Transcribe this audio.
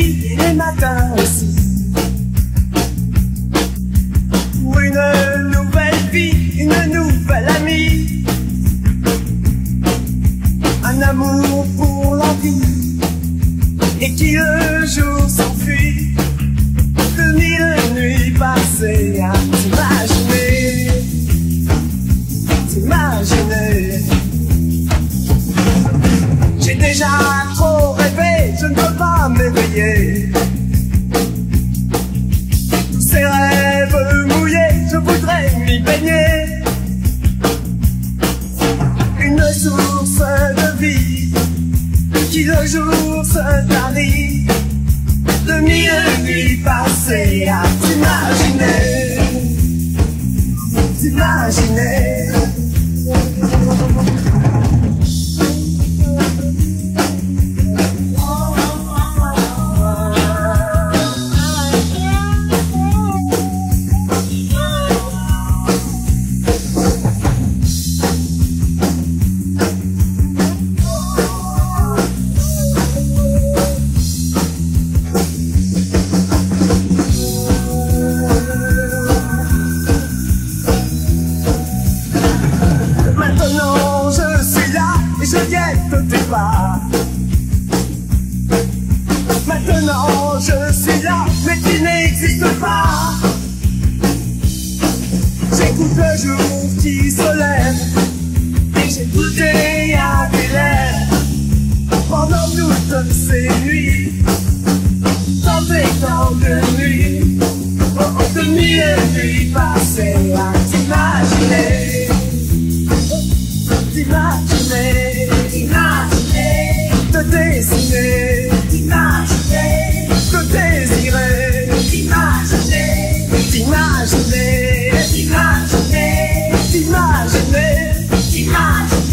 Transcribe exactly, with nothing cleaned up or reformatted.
nuits et les matins aussi. Pour une nouvelle vie, une nouvelle amie. Un amour pour la vie, et qui le jour s'enfuit. De mille nuits passées à t'imaginer, t'imaginer. J'ai déjà trop rêvé, je ne peux pas m'éveiller. Tous ces rêves mouillés, je voudrais m'y baigner. Une source de vie, qui le jour se tarit. De mille nuits passées à t'imaginer, t'imaginer. Maintenant je suis là et je guette tes pas. Maintenant je suis là mais tu n'existes pas. J'écoute le jour qui se lève et j'écoute à tes lèvres. Pendant toutes ces nuits, tant et tant de nuits, oh, de mille nuits passées à t'imaginer. T'imaginer, t'imaginer, te dessiner, t'imaginer, te désirer, t'imaginer, t'imaginer, t'imaginer, t'imaginer, t'imaginer.